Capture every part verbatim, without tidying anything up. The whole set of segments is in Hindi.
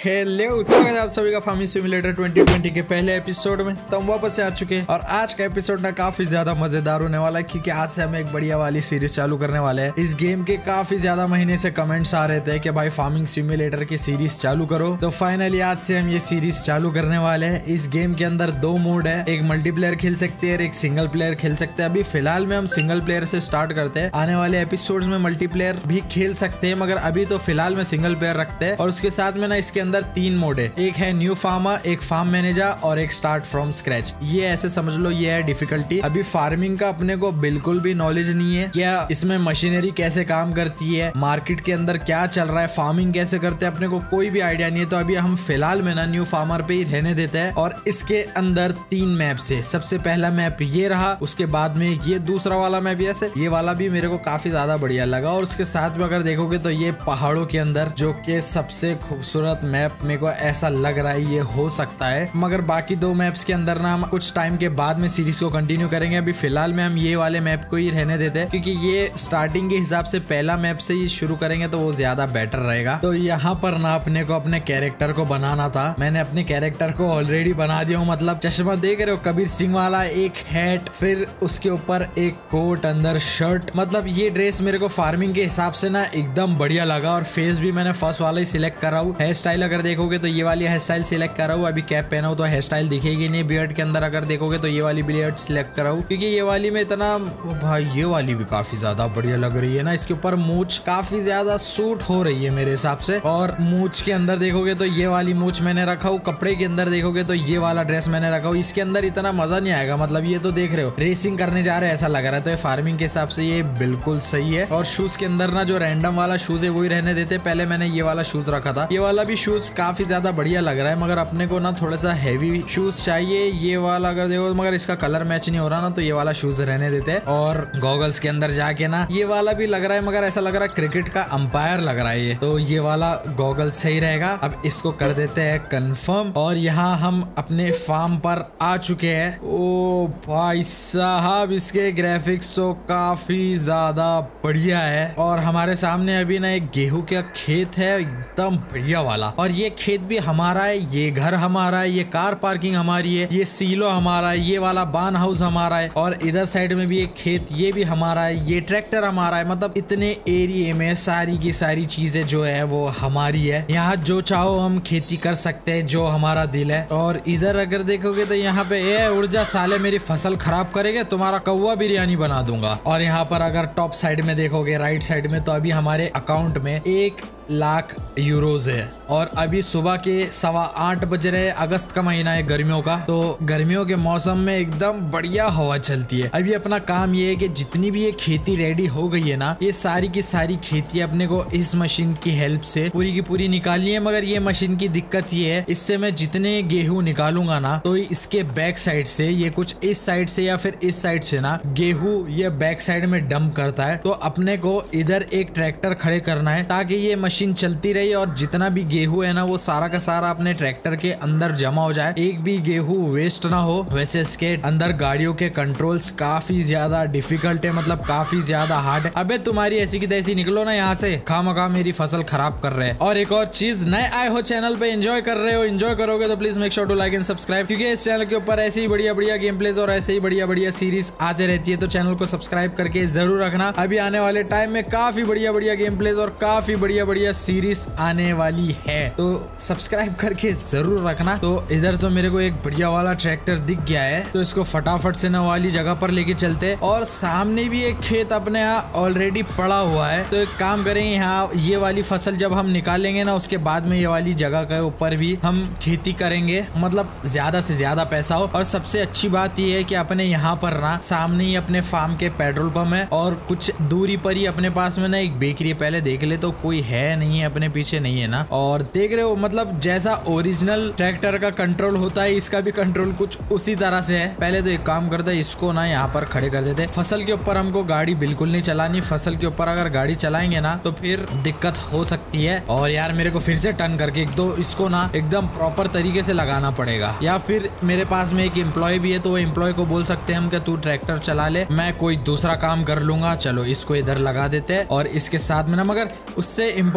हेलो, स्वागत है आप सभी का फार्मिंग सिमुलेटर ट्वेंटी ट्वेंटी के पहले एपिसोड में। तो हम वापस से आ चुके हैं और आज का एपिसोड ना काफी ज्यादा मजेदार होने वाला है क्योंकि आज से हम एक बढ़िया वाली सीरीज चालू करने वाले हैं। इस गेम के काफी ज्यादा महीने से कमेंट्स आ रहे थे कि भाई फार्मिंग सिमुलेटर की सीरीज चालू करो, तो फाइनली आज से हम ये सीरीज चालू करने वाले हैं। इस गेम के अंदर दो मोड है, एक मल्टीप्लेयर खेल सकते हैं, एक सिंगल प्लेयर खेल सकते हैं। अभी फिलहाल में हम सिंगल प्लेयर से स्टार्ट करते हैं, आने वाले एपिसोड में मल्टीप्लेयर भी खेल सकते हैं, मगर अभी तो फिलहाल में सिंगल प्लेयर रखते हैं। और उसके साथ में ना इसके अंदर तीन मोड है, एक है न्यू फार्मर, एक फार्म मैनेजर और एक स्टार्ट फ्रॉम स्क्रैच। ये ऐसे समझ लो ये है डिफिकल्टी। अभी फार्मिंग का अपने को बिल्कुल भी नॉलेज नहीं है, क्या इसमें मशीनरी कैसे काम करती है, मार्केट के अंदर क्या चल रहा है, फार्मिंग कैसे करते हैं, अपने को कोई भी आइडिया नहीं है। तो अभी हम फिलहाल में ना न्यू फार्मर पे ही रहने देते हैं। और इसके अंदर तीन मैप से सबसे पहला मैप ये रहा, उसके बाद में ये दूसरा वाला मैप, ऐसे ये वाला भी मेरे को काफी ज्यादा बढ़िया लगा। और उसके साथ में अगर देखोगे तो ये पहाड़ों के अंदर जो कि सबसे खूबसूरत मैप मेरे को ऐसा लग रहा है ये हो सकता है। मगर बाकी दो मैप्स के अंदर ना हम कुछ टाइम के बाद में सीरीज को कंटिन्यू करेंगे। अभी फिलहाल में हम ये वाले मैप को ही रहने देते हैं क्योंकि ये स्टार्टिंग के हिसाब से पहला मैप से ही शुरू करेंगे तो वो ज्यादा बेटर रहेगा। तो यहाँ पर ना अपने को अपने कैरेक्टर को बनाना था, मैंने अपने कैरेक्टर को ऑलरेडी बना दिया हूँ। मतलब चश्मा देख रहे हो कबीर सिंह वाला, एक हैट, फिर उसके ऊपर एक कोट, अंदर शर्ट। मतलब ये ड्रेस मेरे को फार्मिंग के हिसाब से ना एकदम बढ़िया लगा। और फेस भी मैंने फर्स्ट वाला ही सिलेक्ट करा हूँ। हेयर स्टाइल अगर देखोगे तो ये वाली हेयर स्टाइल सिलेक्ट करा हूँ। अभी कैप पहना हूँ तो हेयर स्टाइल दिखेगी नहीं। बियर्ड के अंदर अगर देखोगे तो ये वाली बियर्ड सिलेक्ट करा हूँ क्योंकि ये वाली में इतना, भाई ये वाली भी काफी ज्यादा बढ़िया लग रही है ना। इसके ऊपर मूछ काफी ज्यादा सूट हो रही है मेरे हिसाब से। और मूछ के अंदर देखोगे तो ये वाली मूछ मैंने रखा हूँ। कपड़े के अंदर देखोगे तो ये वाला ड्रेस मैंने रखा हूँ। इसके अंदर इतना मजा नहीं आएगा, मतलब ये तो देख रहे हो रेसिंग करने जा रहे हैं ऐसा लग रहा है। तो ये फार्मिंग के हिसाब से ये बिल्कुल सही है। और शूज के अंदर ना जो रैंडम वाला शूज है वही रहने देते। पहले मैंने ये वाला शूज रखा था, ये वाला भी शूज काफी ज्यादा बढ़िया लग रहा है, मगर अपने को ना थोड़ा सा हैवी शूज चाहिए। ये वाला अगर देखो मगर इसका कलर मैच नहीं हो रहा ना, तो ये वाला शूज रहने देते हैं। और गॉगल्स के अंदर जाके ना ये वाला भी लग रहा है, मगर ऐसा लग रहा है क्रिकेट का अंपायर लग रहा है ये, तो ये वाला गॉगल सही रहेगा। अब इसको कर देते हैं कंफर्म। और यहाँ हम अपने फार्म पर आ चुके हैं। ओ भाई साहब, इसके ग्राफिक्स तो काफी ज्यादा बढ़िया है। और हमारे सामने अभी ना एक गेहूं का खेत है एकदम बढ़िया वाला। और ये खेत भी हमारा है, ये घर हमारा है, ये कार पार्किंग हमारी है, ये सीलो हमारा है, ये वाला बान हाउस हमारा है। और इधर साइड में भी एक खेत, ये भी हमारा है, ये ट्रैक्टर हमारा है। मतलब इतने एरिया में सारी की सारी चीजें जो है वो हमारी है। यहाँ जो चाहो हम खेती कर सकते हैं, जो हमारा दिल है। और इधर अगर देखोगे तो यहाँ पे ए ऊर्जा साले मेरी फसल खराब करेंगे, तुम्हारा कौवा बिरयानी बना दूंगा। और यहाँ पर अगर टॉप साइड में देखोगे राइट साइड में, तो अभी हमारे अकाउंट में एक लाख यूरोज है। और अभी सुबह के सवा आठ बज रहे, अगस्त का महीना है गर्मियों का, तो गर्मियों के मौसम में एकदम बढ़िया हवा चलती है। अभी अपना काम ये है कि जितनी भी ये खेती रेडी हो गई है ना, ये सारी की सारी खेती अपने को इस मशीन की हेल्प से पूरी की पूरी निकालनी है। मगर ये मशीन की दिक्कत ये है, इससे मैं जितने गेहूं निकालूंगा ना, तो इसके बैक साइड से ये कुछ इस साइड से या फिर इस साइड से ना गेहूं ये बैक साइड में डंप करता है। तो अपने को इधर एक ट्रैक्टर खड़े करना है ताकि ये मशीन चलती रही और जितना भी गेहूं है ना वो सारा का सारा अपने ट्रैक्टर के अंदर जमा हो जाए, एक भी गेहूं वेस्ट ना हो। वैसे इसके अंदर गाड़ियों के कंट्रोल्स काफी ज्यादा डिफिकल्ट है, मतलब काफी ज्यादा हार्ड है। अबे तुम्हारी ऐसी की तैसी निकलो ना यहाँ से, खामखा मेरी फसल खराब कर रहे हैं। और एक और चीज, नए आए हो चैनल पे, एंजॉय कर रहे हो, एंजॉय करोगे तो please make sure to like and subscribe, क्योंकि इस चैनल के ऊपर ऐसे ही बढ़िया बढ़िया गेम प्लेज और ऐसे ही बढ़िया बढ़िया सीरीज आते रहती है। तो चैनल को सब्सक्राइब करके जरूर रखना। अभी आने वाले टाइम में काफी बढ़िया बढ़िया गेम प्लेज और काफी बढ़िया बढ़िया सीरीज आने वाली है, तो सब्सक्राइब करके जरूर रखना। तो इधर तो मेरे को एक बढ़िया वाला ट्रैक्टर दिख गया है, तो इसको फटाफट से ना वाली जगह पर लेके चलते। और सामने भी एक खेत अपने यहाँ ऑलरेडी पड़ा हुआ है, तो एक काम करेंगे, यहाँ ये वाली फसल जब हम निकालेंगे ना, उसके बाद में ये वाली जगह के ऊपर भी हम खेती करेंगे, मतलब ज्यादा से ज्यादा पैसा हो। और सबसे अच्छी बात ये है कि अपने यहाँ पर ना सामने ही अपने फार्म के पेट्रोल पंप है, और कुछ दूरी पर ही अपने पास में ना एक बेकरी है। पहले देख ले तो कोई है नहीं है, अपने पीछे नहीं है ना। और देख रहे हो मतलब जैसा ओरिजिनल ट्रैक्टर का कंट्रोल होता है, इसका भी कंट्रोल कुछ उसी तरह से है। पहले तो एक काम करते हैं, इसको ना यहाँ पर खड़े कर देते। फसल के ऊपर हमको गाड़ी बिल्कुल नहीं चलानी, फसल के ऊपर अगर गाड़ी चलाएंगे ना तो फिर दिक्कत हो सकती है। और यार मेरे को फिर से टर्न करके एक दो इसको ना एकदम प्रॉपर तरीके से लगाना पड़ेगा, या फिर मेरे पास में एक एम्प्लॉय भी है, तो वो एम्प्लॉय को बोल सकते हैं हम कि तू ट्रैक्टर चला ले, मैं कोई दूसरा काम कर लूंगा। चलो इसको इधर लगा देते हैं। और इसके साथ में ना, मगर उससे इम्पोर्टेंट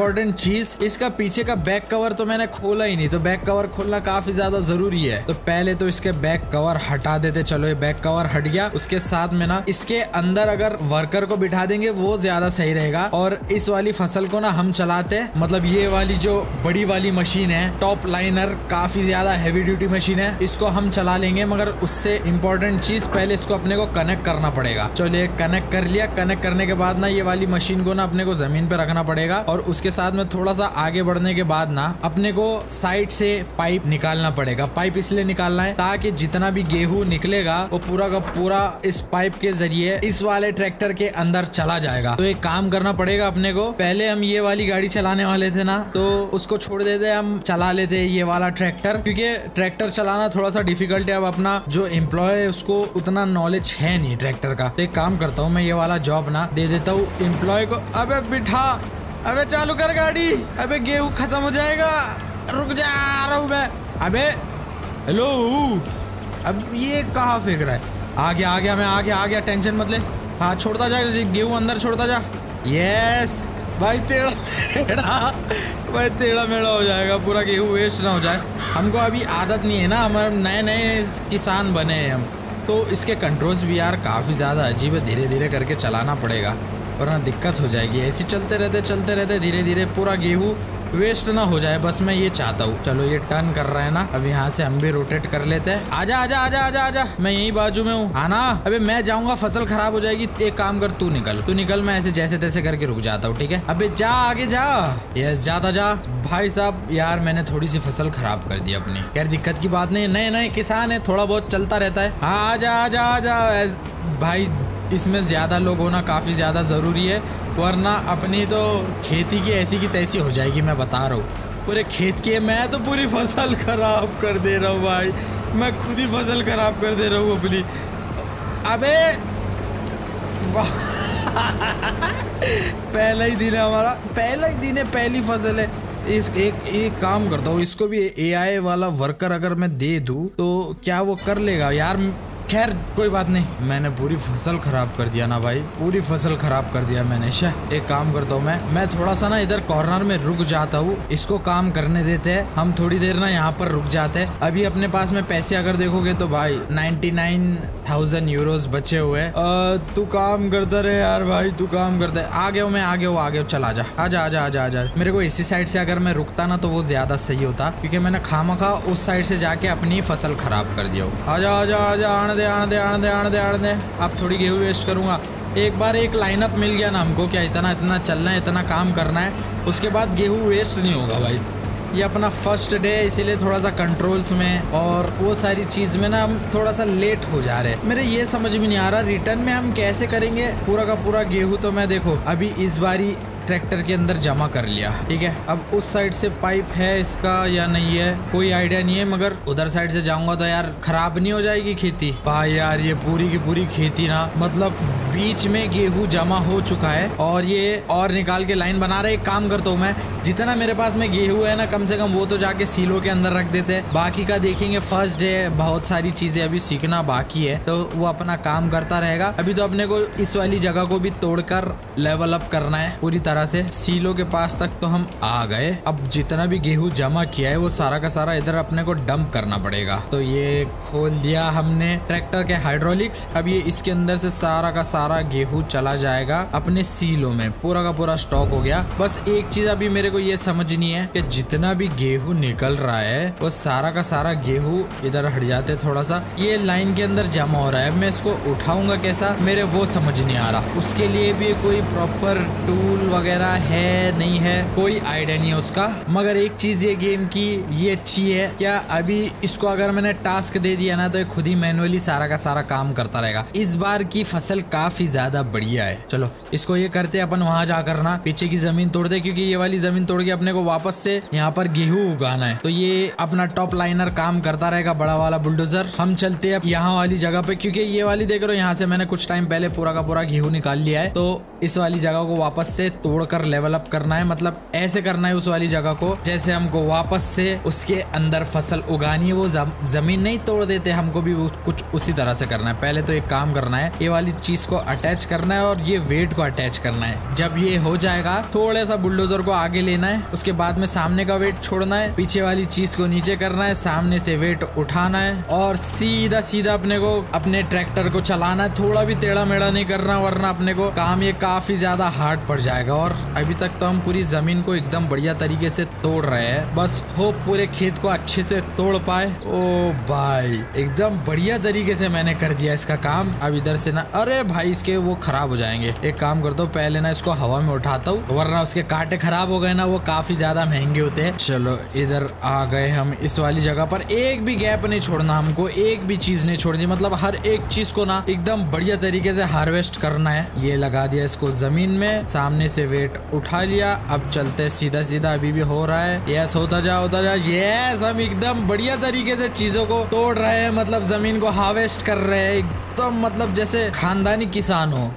इम्पोर्टेंट चीज, इसका पीछे का बैक कवर तो मैंने खोला ही नहीं, तो बैक कवर खोलना काफी ज्यादा जरूरी है। तो पहले तो इसके बैक कवर हटा देते। चलो ये बैक कवर हट गया। उसके साथ में ना इसके अंदर अगर वर्कर को बिठा देंगे वो ज्यादा सही रहेगा। और इस वाली फसल को ना हम चलाते, मतलब ये वाली जो बड़ी वाली मशीन है टॉप लाइनर, काफी ज्यादा हैवी ड्यूटी मशीन है, इसको हम चला लेंगे। मगर उससे इम्पोर्टेंट चीज पहले इसको अपने को कनेक्ट करना पड़ेगा। चलिए कनेक्ट कर लिया। कनेक्ट करने के बाद ना ये वाली मशीन को ना अपने को जमीन पे रखना पड़ेगा। और उसके साथ में थोड़ा सा आगे बढ़ने के बाद ना अपने को साइड से पाइप निकालना पड़ेगा। पाइप इसलिए निकालना है ताकि जितना भी गेहूं निकलेगा वो पूरा का पूरा इस पाइप के जरिए इस वाले ट्रैक्टर के अंदर चला जाएगा। तो एक काम करना पड़ेगा अपने को। पहले हम ये वाली गाड़ी चलाने वाले थे ना, तो उसको छोड़ देते, हम चला लेते ये वाला ट्रैक्टर, क्योंकि ट्रैक्टर चलाना थोड़ा सा डिफिकल्ट है। अब अपना जो एम्प्लॉय है उसको उतना नॉलेज है नहीं ट्रैक्टर का। तो एक काम करता हूँ, मैं ये वाला जॉब ना दे देता हूँ एम्प्लॉय को। अबे बिठा, अबे चालू कर गाड़ी, अबे गेहूं खत्म हो जाएगा, रुक जा रहा हूँ मैं। अबे हेलो, अब ये कहाँ फेंक रहा है? आ गया आ गया मैं आ गया आ गया टेंशन मत ले। हाँ छोड़ता जा गेहूं, अंदर छोड़ता जा। यस भाई, टेढ़ा टेढ़ा भाई टेढ़ा मेढ़ा हो जाएगा, पूरा गेहूं वेस्ट ना हो जाए। हमको अभी आदत नहीं है ना, हमारे नए नए किसान बने हैं हम, तो इसके कंट्रोल्स भी यार काफ़ी ज़्यादा अजीब है। धीरे धीरे करके चलाना पड़ेगा वरना दिक्कत हो जाएगी। ऐसे चलते रहते चलते रहते धीरे धीरे पूरा गेहूं वेस्ट ना हो जाए, बस मैं ये चाहता हूँ। चलो ये टर्न कर रहा है ना, अब यहाँ से हम भी रोटेट कर लेते हैं। आजा आजा आजा आजा आजा, मैं यही बाजू में हूँ, आना। अबे मैं जाऊंगा, फसल खराब हो जाएगी। एक काम कर, तू निकल तू निकल, मैं ऐसे जैसे तैसे करके रुक जाता हूँ, ठीक है? अबे जा आगे जा। यस जाता जा। भाई साहब यार मैंने थोड़ी सी फसल खराब कर दी अपनी। यार दिक्कत की बात नहीं, नए नए किसान है, थोड़ा बहुत चलता रहता है। हाँ आजा आजा आजा भाई, इसमें ज्यादा लोग होना काफी ज्यादा जरूरी है, वरना अपनी तो खेती की ऐसी की तैसी हो जाएगी। मैं बता रहा हूँ, पूरे खेत की मैं तो पूरी फसल खराब कर दे रहा हूँ भाई, मैं खुद ही फसल खराब कर दे रहा हूँ अपनी। अबे पहला ही दिन है हमारा, पहला ही दिन है, पहली फसल है। इस एक एक काम करता हूँ, इसको भी एआई वाला वर्कर अगर मैं दे दूँ तो क्या वो कर लेगा यार? खैर कोई बात नहीं, मैंने पूरी फसल खराब कर दिया ना भाई, पूरी फसल खराब कर दिया मैंने। शाह एक काम करता हूँ, मैं मैं थोड़ा सा ना इधर कॉर्नर में रुक जाता हूँ, इसको काम करने देते हैं हम थोड़ी देर ना, यहाँ पर रुक जाते हैं। अभी अपने पास में पैसे अगर देखोगे तो भाई नाइन्टी नाइन थाउजेंड यूरोज बचे हुए। तू काम करता रहे यार भाई, तू काम करता है। आ गया मैं आ गया आ गया चल आजा आजा आजा आजा आजा। मेरे को इसी साइड से अगर मैं रुकता ना तो वो ज्यादा सही होता, क्योंकि मैंने खामखा उस साइड से जाके अपनी फसल खराब कर दिया। आजा आजा आजा, आने दे आने दे आने दे आने दे आने दे। अब थोड़ी गेहूं वेस्ट करूंगा। एक बार एक लाइनअप मिल गया ना हमको, क्या इतना इतना चलना है, इतना काम करना है, उसके बाद गेहूं वेस्ट नहीं होगा भाई। ये अपना फर्स्ट डे है, इसीलिए थोड़ा सा कंट्रोल्स में और वो सारी चीज में ना हम थोड़ा सा लेट हो जा रहे हैं। मेरे ये समझ में नहीं आ रहा रिटर्न में हम कैसे करेंगे पूरा का पूरा गेहूं। तो मैं देखो अभी इस बारी ट्रैक्टर के अंदर जमा कर लिया, ठीक है। अब उस साइड से पाइप है इसका या नहीं है कोई आइडिया नहीं है, मगर उधर साइड से जाऊंगा तो यार खराब नहीं हो जाएगी खेती? भाई यार ये पूरी की पूरी खेती ना, मतलब बीच में गेहूं जमा हो चुका है और ये और निकाल के लाइन बना रहे। एक काम करता हूँ मैं, जितना मेरे पास में गेहूं है ना कम से कम वो तो जाके सीलों के अंदर रख देते हैं, बाकी का देखेंगे। फर्स्ट डे बहुत सारी चीजें अभी सीखना बाकी है, तो वो अपना काम करता रहेगा। अभी तो अपने को इस वाली जगह को भी तोड़कर लेवल अप करना है पूरी तरह से। सीलों के पास तक तो हम आ गए। अब जितना भी गेहूं जमा किया है वो सारा का सारा इधर अपने को डंप करना पड़ेगा। तो ये खोल दिया हमने ट्रैक्टर के हाइड्रोलिक्स। अब ये इसके अंदर से सारा का सारा गेहूं चला जाएगा अपने सीलों में, पूरा का पूरा स्टॉक हो गया। बस एक चीज अभी मेरे को ये समझनी है कि जितना भी गेहूं निकल रहा है वो सारा का सारा गेहूं इधर हट जाते, थोड़ा सा ये लाइन के अंदर जमा हो रहा है। मैं इसको उठाऊंगा कैसा, मेरे वो समझ नहीं आ रहा। उसके लिए भी कोई प्रॉपर टूल वगैरह है नहीं है, कोई आइडिया नहीं है उसका। मगर एक चीज ये गेम की ये अच्छी है, क्या अभी इसको अगर मैंने टास्क दे दिया ना तो ये खुद ही मैनुअली सारा का सारा काम करता रहेगा। इस बार की फसल काफी ज्यादा बढ़िया है। चलो इसको ये करते अपन वहां जाकर ना पीछे की जमीन तोड़ दे, क्योंकि ये वाली जमीन तोड़ के अपने को वापस से यहाँ पर गेहूं उगाना है। तो ये अपना टॉप लाइनर काम करता रहेगा, बड़ा वाला बुलडोजर। हम चलते हैं यहाँ वाली जगह पे, क्योंकि ये वाली देख रहे हो यहाँ से मैंने कुछ टाइम पहले पूरा का पूरा गेहूं निकाल लिया है। तो इस वाली जगह को वापस से तोड़कर लेवल अप करना है, मतलब ऐसे करना है उस वाली जगह को जैसे हमको वापस से उसके अंदर फसल उगानी है। वो जमीन नहीं तोड़ देते, हमको भी कुछ उसी तरह से करना है। पहले तो एक काम करना है, ये वाली चीज को अटैच करना है और ये वेट को अटैच करना है। जब ये हो जाएगा थोड़ा सा बुलडोजर को आगे लेना है, उसके बाद में सामने का वेट छोड़ना है, पीछे वाली चीज को नीचे करना है, सामने से वेट उठाना है और सीधा सीधा अपने को अपने ट्रैक्टर को चलाना है। थोड़ा भी टेढ़ा मेढ़ा नहीं करना, वरना अपने को काम ये काफी ज्यादा हार्ड पड़ जाएगा। और अभी तक तो हम पूरी जमीन को एकदम बढ़िया तरीके से तोड़ रहे हैं, बस हो पूरे खेत को अच्छे से तोड़ पाए। ओ भाई एकदम बढ़िया तरीके से मैंने कर दिया इसका काम। अब इधर से ना, अरे भाई इसके वो खराब हो जाएंगे। एक काम करता हूँ, पहले ना इसको हवा में उठाता हूँ, वरना उसके कांटे खराब हो गए ना वो काफी ज्यादा महंगे होते हैं। चलो इधर आ गए हम इस वाली जगह पर। एक भी गैप नहीं छोड़ना हमको, एक भी चीज नहीं छोड़नी, मतलब हर एक चीज को ना एकदम बढ़िया तरीके से हार्वेस्ट करना है। ये लगा दिया इसको जमीन में, सामने से वेट उठा लिया। अब चलते सीधा सीधा, अभी भी हो रहा है। यस होता जा होता जा, यस हम एकदम बढ़िया तरीके से चीजों को तोड़ रहे हैं, मतलब जमीन को हार्वेस्ट कर रहे हैं एकदम, मतलब जैसे खानदानी किसान हो।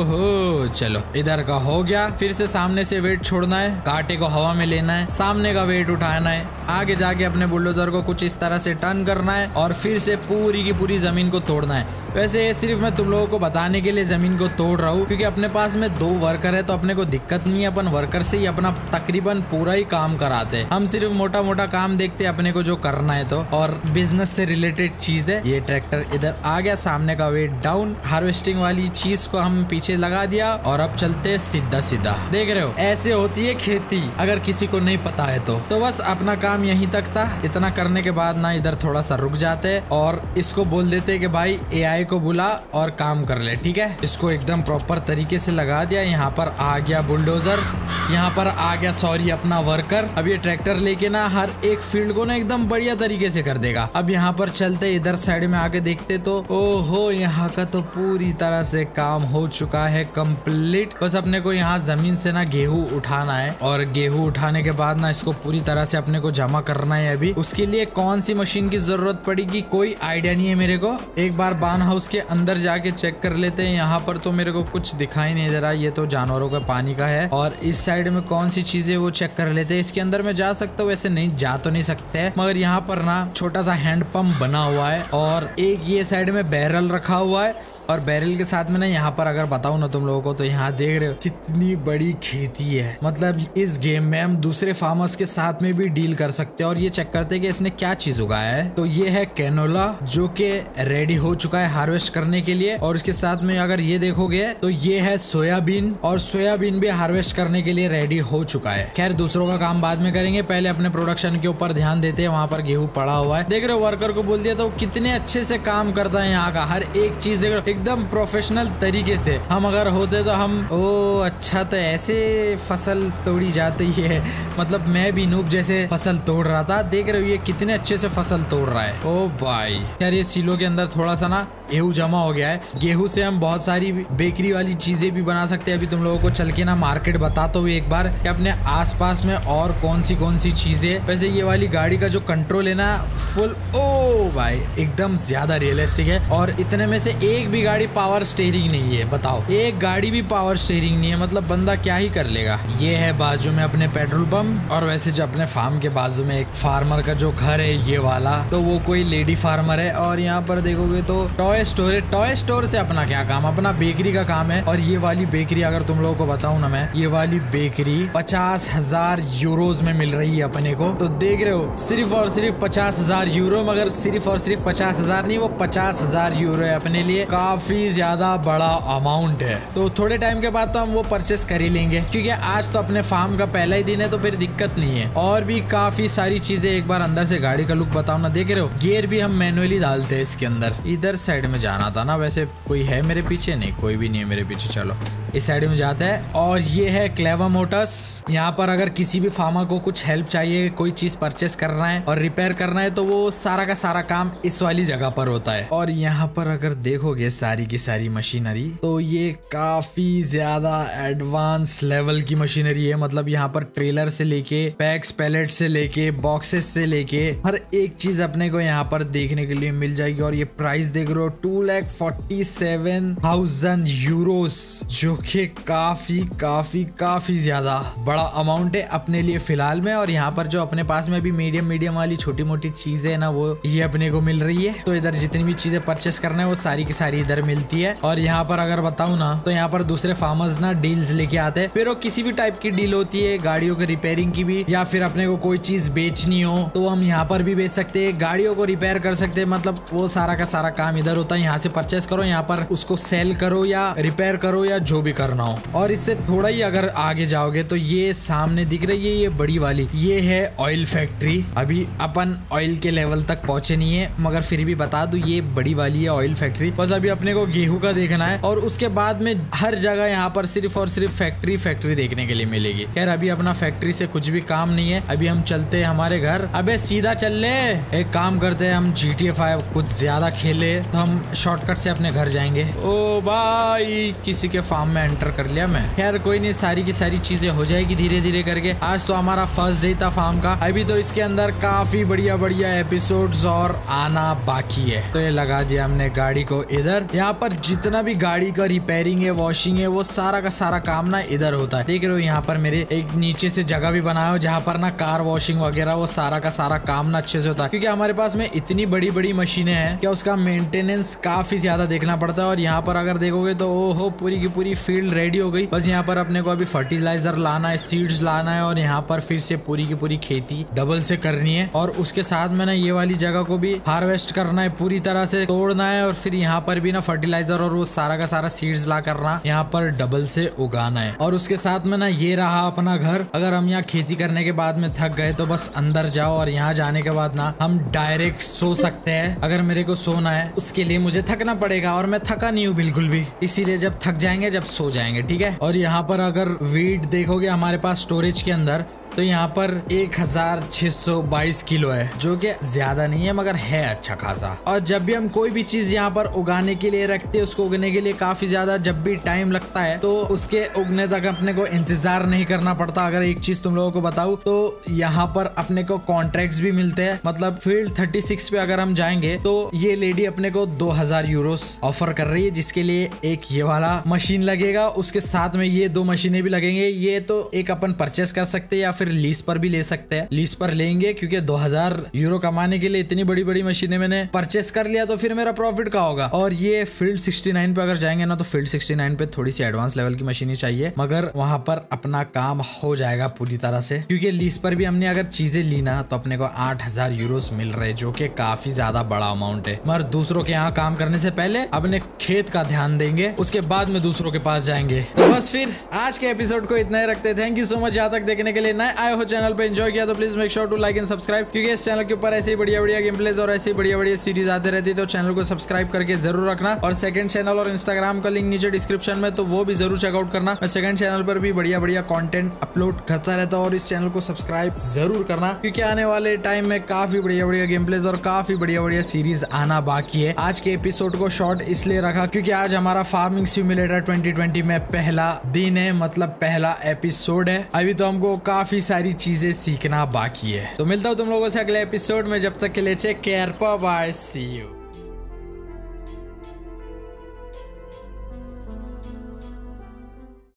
ओहो चलो इधर का हो गया। फिर से सामने से वेट छोड़ना है, कांटे को हवा में लेना है, सामने का वेट उठाना है, आगे जाके अपने बुलडोजर को कुछ इस तरह से टर्न करना है और फिर से पूरी की पूरी जमीन को तोड़ना है। वैसे सिर्फ मैं तुम लोगों को बताने के लिए जमीन को तोड़ रहा हूँ, क्योंकि अपने पास में दो वर्कर है तो अपने को दिक्कत नहीं है। अपन वर्कर से ही अपना तकरीबन पूरा ही काम कराते हैं, हम सिर्फ मोटा मोटा काम देखते हैं अपने को जो करना है तो, और बिजनेस से रिलेटेड चीज है। ये ट्रैक्टर इधर आ गया, सामने का वेट डाउन, हार्वेस्टिंग वाली चीज को हम पीछे लगा दिया और अब चलते सीधा सीधा। देख रहे हो ऐसे होती है खेती, अगर किसी को नहीं पता है तो। तो बस अपना काम यहीं तक था। इतना करने के बाद ना इधर थोड़ा सा रुक जाते और इसको बोल देते कि भाई एआई को बुला और काम कर ले, ठीक है। इसको एकदम प्रॉपर तरीके से लगा दिया। यहाँ पर आ गया बुलडोजर, यहाँ पर आ गया सॉरी अपना वर्कर। अब ये ट्रैक्टर लेके ना हर एक फील्ड को ना एकदम बढ़िया तरीके से कर देगा। अब यहाँ पर चलते इधर साइड में आके देखते तो ओहो यहाँ का तो पूरी तरह से काम हो चुका है कंप्लीट। बस अपने को यहाँ जमीन से ना गेहूं उठाना है और गेहूं उठाने के बाद ना इसको पूरी तरह से अपने को जमा करना है। अभी उसके लिए कौन सी मशीन की जरूरत पड़ेगी कोई आइडिया नहीं है मेरे को। एक बार बान हाउस के अंदर जाके चेक कर लेते हैं। यहाँ पर तो मेरे को कुछ दिखाई नहीं दे रहा, ये तो जानवरों का पानी का है। और इस साइड में कौन सी चीजें वो चेक कर लेते हैं। इसके अंदर में जा सकता हूँ, वैसे नहीं जा तो नहीं सकते, मगर यहाँ पर ना छोटा सा हैंड पंप बना हुआ है और एक ये साइड में बैरल रखा हुआ है। और बैरल के साथ में ना यहाँ पर अगर बताऊं ना तुम लोगों को, तो यहाँ देख रहे हो कितनी बड़ी खेती है। मतलब इस गेम में हम दूसरे फार्मर्स के साथ में भी डील कर सकते हैं और ये चेक करते हैं कि इसने क्या चीज उगाया है। तो ये है कैनोला जो कि रेडी हो चुका है हार्वेस्ट करने के लिए। और इसके साथ में अगर ये देखोगे तो ये है सोयाबीन, और सोयाबीन भी हार्वेस्ट करने के लिए रेडी हो चुका है। खैर दूसरों का काम बाद में करेंगे, पहले अपने प्रोडक्शन के ऊपर ध्यान देते हैं। वहाँ पर गेहूं पड़ा हुआ है, देख रहे हो वर्कर को बोल दिया तो कितने अच्छे से काम करता है। यहाँ का हर एक चीज देख रहे हो एकदम प्रोफेशनल तरीके से। हम अगर होते तो हम ओ अच्छा तो ऐसे फसल तोड़ी जाती है, मतलब मैं भी नूब जैसे फसल तोड़ रहा था। देख रहे हो ये कितने अच्छे से फसल तोड़ रहा है। ओ भाई यार ये सीलो के अंदर थोड़ा सा ना गेहूं जमा हो गया है। गेहूं से हम बहुत सारी बेकरी वाली चीजें भी बना सकते हैं। अभी तुम लोगों को चल के ना मार्केट बताता हूँ एक बार कि अपने आसपास में और कौन सी कौन सी चीजें। वैसे ये वाली गाड़ी का जो कंट्रोल है ना फुल ओ भाई एकदम ज्यादा रियलिस्टिक है। और इतने में से एक भी गाड़ी पावर स्टीयरिंग नहीं है, बताओ एक गाड़ी भी पावर स्टीयरिंग नहीं है, मतलब बंदा क्या ही कर लेगा। ये है बाजू में अपने पेट्रोल पंप। और वैसे जो अपने फार्म के बाजू में एक फार्मर का जो घर है ये वाला, तो वो कोई लेडी फार्मर है। और यहाँ पर देखोगे तो टॉय स्टोर है। टॉय स्टोर से अपना क्या काम, अपना बेकरी का काम है। और ये वाली बेकरी अगर तुम लोगों को बताऊं ना मैं, ये वाली बेकरी पचास हजार यूरोज में मिल रही है अपने को। तो देख रहे हो सिर्फ और सिर्फ पचास हजार यूरो, मगर सिर्फ और सिर्फ पचास हजार नहीं, वो पचास हजार यूरो है अपने लिए। काफी ज्यादा बड़ा अमाउंट है। तो थोड़े टाइम के बाद तो हम वो परचेस कर ही लेंगे, क्योंकि आज तो अपने फार्म का पहला ही दिन है तो फिर दिक्कत नहीं है। और भी काफी सारी चीजें, एक बार अंदर से गाड़ी का लुक बताओ ना। देख रहे हो गियर भी हम मैनुअली डालते हैं इसके अंदर। इधर साइड में जाना था ना, वैसे कोई है मेरे पीछे? नहीं कोई भी नहीं है मेरे पीछे। चलो इस साइड में जाते हैं। और ये है क्लेवर मोटर्स। यहाँ पर अगर किसी भी फार्मर को कुछ हेल्प चाहिए, कोई चीज परचेस करना है और रिपेयर करना है, तो वो सारा का सारा काम इस वाली जगह पर होता है। और यहाँ पर अगर देखोगे सारी की सारी मशीनरी, तो ये काफी ज्यादा एडवांस लेवल की मशीनरी है। मतलब यहाँ पर ट्रेलर से लेके पैक्स, पैलेट से लेके बॉक्सेस से लेके हर एक चीज अपने को यहाँ पर देखने के लिए मिल जाएगी। और ये प्राइस देख रहे हो two lakh forty seven thousand euros, जो कि काफी काफी काफी ज्यादा बड़ा अमाउंट है अपने लिए फिलहाल में। और यहाँ पर जो अपने पास में भी मीडियम मीडियम वाली छोटी मोटी चीजें है ना, वो ये अपने को मिल रही है। तो इधर जितनी भी चीजें परचेस करना है वो सारी की सारी इधर मिलती है। और यहाँ पर अगर बताऊं ना, तो यहाँ पर दूसरे फार्मर्स ना डील्स लेके आते हैं। फिर वो किसी भी टाइप की डील होती है, गाड़ियों के रिपेयरिंग की भी, या फिर अपने को कोई चीज बेचनी हो तो हम यहाँ पर भी बेच सकते हैं, गाड़ियों को रिपेयर कर सकते हैं। मतलब वो सारा का सारा काम इधर होता है। यहाँ से परचेस करो, यहाँ पर उसको सेल करो या रिपेयर करो या जो भी करना हो। और इससे थोड़ा ही अगर आगे जाओगे तो ये सामने दिख रही है ये बड़ी वाली, ये है ऑयल फैक्ट्री। अभी अपन ऑयल के लेवल तक पहुंचे नहीं है, मगर फिर भी बता दूं ये बड़ी वाली है ऑयल फैक्ट्री। बस अभी अपने को गेहूं का देखना है और उसके बाद में हर जगह यहाँ पर सिर्फ और सिर्फ फैक्ट्री फैक्ट्री देखने के लिए मिलेगी। खैर अभी अपना फैक्ट्री से कुछ भी काम नहीं है, अभी हम चलते हैं हमारे घर। अबे सीधा चल ले, एक काम करते हैं हम जी टी ए फाइव कुछ ज्यादा खेले तो हम शॉर्टकट से अपने घर जाएंगे। ओ भाई किसी के फार्म में एंटर कर लिया मैं। खैर कोई नहीं, सारी की सारी चीजें हो जाएगी धीरे धीरे करके। आज तो हमारा फर्स्ट डे था फार्म का, अभी तो इसके अंदर काफी बढ़िया बढ़िया एपिसोड्स और आना बाकी है। तो ये लगा दिया हमने गाड़ी को इधर। यहाँ पर जितना भी गाड़ी का रिपेयरिंग है, वॉशिंग है, वो सारा का सारा काम ना इधर होता है। देख रहे हो यहाँ पर मेरे एक नीचे से जगह भी बनाया हो जहाँ पर ना कार वॉशिंग वगैरह वो सारा का सारा काम ना अच्छे से होता है। क्योंकि हमारे पास में इतनी बड़ी बड़ी मशीनें हैं कि उसका मेंटेनेंस काफी ज्यादा देखना पड़ता है। और यहाँ पर अगर देखोगे तो ओहो पूरी की पूरी फील्ड रेडी हो गई। बस यहाँ पर अपने को अभी फर्टिलाइजर लाना है, सीड्स लाना है और यहाँ पर फिर से पूरी की पूरी खेती डबल से करनी है। और उसके साथ में ना ये वाली जगह को भी हार्वेस्ट करना है, पूरी तरह से तोड़ना है और फिर यहाँ पर भी ना फर्टिलाइजर और वो सारा का सारा सीड्स ला करना यहाँ पर डबल से उगाना है। और उसके साथ में ना ये रहा अपना घर। अगर हम यहाँ खेती करने के बाद में थक गए तो बस अंदर जाओ और यहाँ जाने के बाद ना हम डायरेक्ट सो सकते हैं। अगर मेरे को सोना है उसके लिए मुझे थकना पड़ेगा और मैं थका नहीं हूँ बिल्कुल भी, इसीलिए जब थक जाएंगे जब सो जाएंगे, ठीक है। और यहाँ पर अगर वीट देखोगे हमारे पास स्टोरेज के अंदर तो यहाँ पर एक हजार छह सौ बाईस किलो है, जो कि ज्यादा नहीं है मगर है अच्छा खासा। और जब भी हम कोई भी चीज यहाँ पर उगाने के लिए रखते हैं, उसको उगने के लिए काफी ज्यादा जब भी टाइम लगता है तो उसके उगने तक अपने को इंतजार नहीं करना पड़ता। अगर एक चीज तुम लोगों को बताऊं तो यहाँ पर अपने को कॉन्ट्रैक्ट्स भी मिलते हैं। मतलब फील्ड थर्टी सिक्स पे अगर हम जाएंगे तो ये लेडी अपने को दो हजार यूरोस ऑफर कर रही है, जिसके लिए एक ये वाला मशीन लगेगा, उसके साथ में ये दो मशीनें भी लगेंगे। ये तो एक अपन परचेस कर सकते हैं या फिर लीज पर भी ले सकते हैं। लीज पर लेंगे क्योंकि दो हजार यूरो कमाने के लिए इतनी बड़ी बड़ी मशीनें मैंने परचेस कर लिया तो फिर मेरा प्रॉफिट का होगा। और ये फील्ड सिक्सटी नाइन पे अगर जाएंगे ना तो फील्ड सिक्सटी नाइन पे थोड़ी सी एडवांस लेवल की मशीनें चाहिए, मगर वहां पर अपना काम हो जाएगा पूरी तरह से। क्योंकि लीज पर भी हमने अगर चीजें ली ना तो अपने को आठ हजार यूरोस मिल रहे, जो कि काफी ज्यादा बड़ा अमाउंट है। मगर दूसरों के यहाँ काम करने से पहले अपने खेत का ध्यान देंगे, उसके बाद में दूसरों के पास जाएंगे। तो बस फिर आज के एपिसोड को इतना ही रखते। थैंक यू सो मच यहाँ तक देखने के लिए। नए आए हो चैनल पे एंजॉय किया तो please make sure to like and subscribe, क्योंकि इस चैनल के ऊपर ऐसे ही बढ़िया बढ़िया गेम प्लेज और ऐसी बढ़िया बढ़िया सीरीज आते रहती है। तो चैनल को सब्सक्राइब करके जरूर रखना। और सेकंड चैनल और इंस्टाग्राम का लिंक नीचे डिस्क्रिप्शन में, तो वो भी जरूर चेकआउट करना। मैं सेकंड चैनल पर भी बढ़िया बढ़िया कंटेंट अपलोड करता रहता हूँ और इस चैनल को सब्सक्राइब जरूर करना, क्योंकि आने वाले टाइम में काफी बढ़िया बढ़िया गेम प्लेज और काफी बढ़िया बढ़िया सीरीज आना बाकी है। आज के एपिसोड को शॉर्ट इसलिए रखा क्योंकि आज हमारा फार्मिंग सिमुलेटर ट्वेंटी ट्वेंटी में पहला दिन है, मतलब पहला एपिसोड है। अभी तो हमको काफी सारी चीजें सीखना बाकी है। तो मिलता हूँ तुम लोगों से अगले एपिसोड में, जब तक के लिए take care, bye bye, see you.